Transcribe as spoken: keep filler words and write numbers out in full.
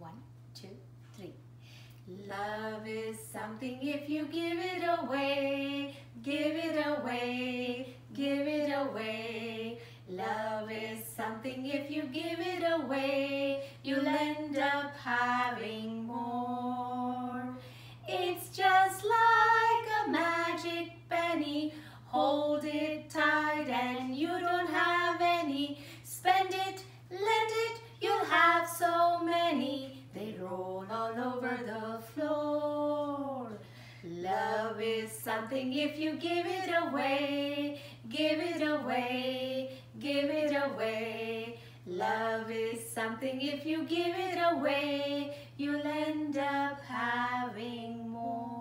One, two, three. Love is something if you give it away, give it away, give it away. Love is something if you give it away, you'll end up having more. It's just like a magic penny, hold it tight and you don't have any. Spend it, lend it, you'll have so many. They roll all over the floor. Love is something if you give it away, give it away, give it away. Love is something if you give it away, you'll end up having more.